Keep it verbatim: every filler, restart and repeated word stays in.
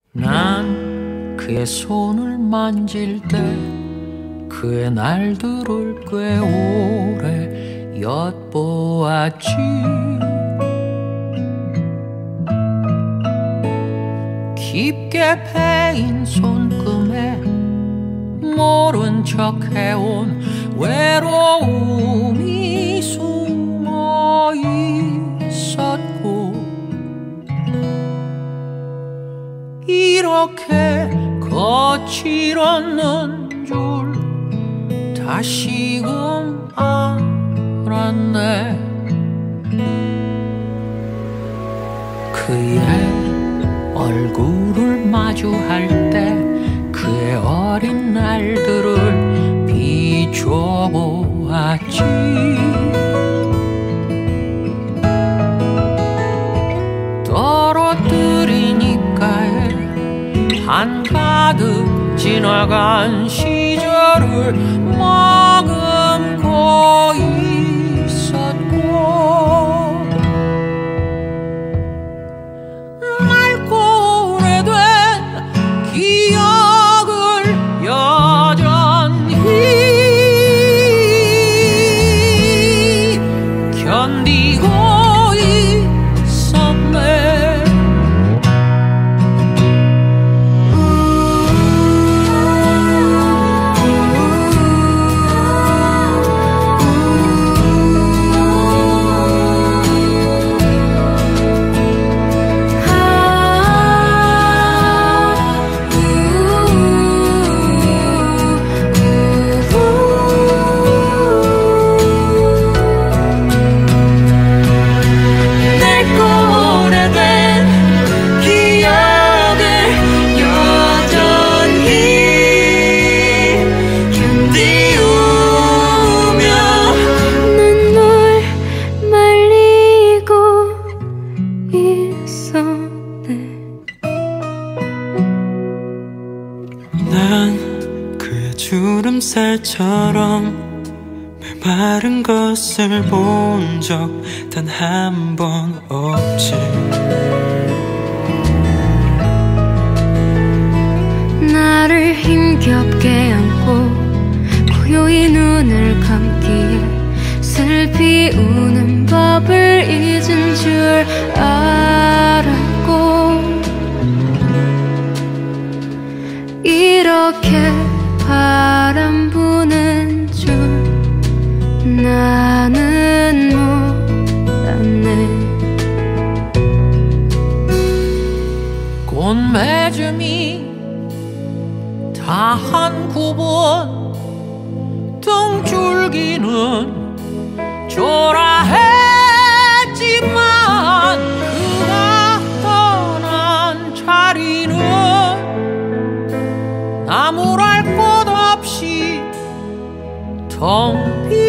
난 그의 손을 만질 때 그의 날들을 꽤 오래 엿보았지. 깊게 패인 손금에 모른 척 해온 외로움이 숨어 있었고, 이렇게 거칠었는 줄 다시금 알았네. 그의 얼굴을 마주할 때 그의 어린 날들을 비춰보았지. 떨어뜨린 입가에 한가득 지나간 시절을 머금고 있었고, 맑고 오래된 기억을 여전히 견디고 있었네. 난 그의 주름살처럼 메마른 것을 본 적 단 한 번 없지. 나를 힘겹게 안고 고요히 눈을 감기에 슬피 우는 법을 잊은 줄 알았고, 이렇게 바람 부는 줄 나는 몰랐네. 꽃맺음이 다 한 구번 등줄기는 초라했지만 그가 떠난 자리는 나무랄 곳 없이 텅 빈